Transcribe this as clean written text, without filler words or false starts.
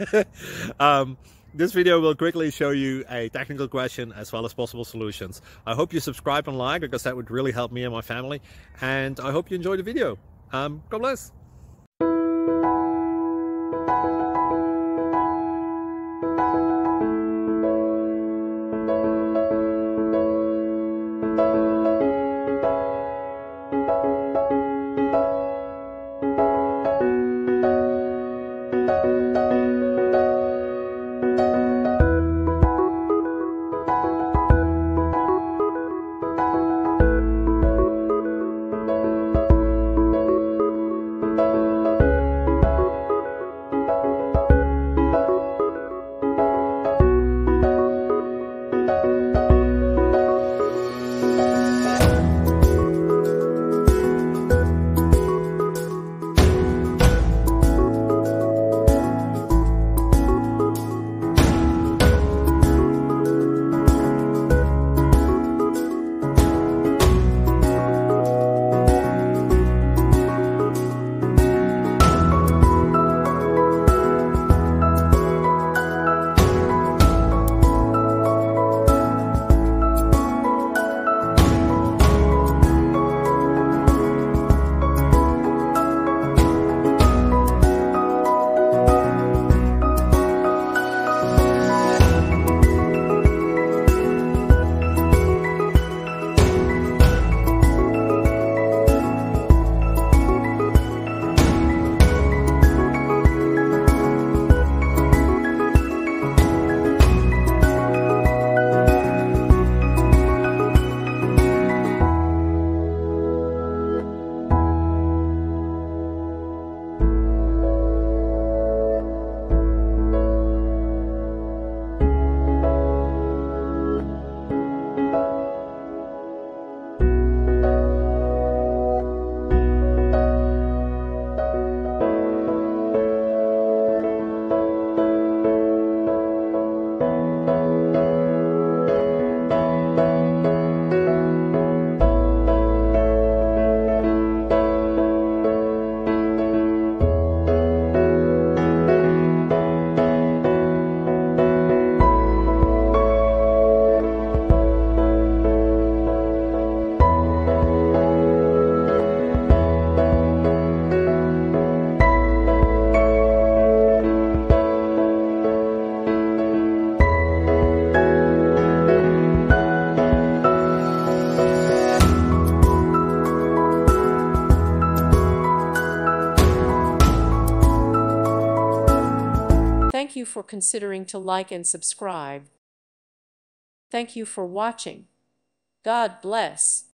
um, this video will quickly show you a technical question as well as possible solutions. I hope you subscribe and like, because that would really help me and my family. And I hope you enjoy the video. God bless. Thank you for considering to like and subscribe. Thank you for watching. God bless.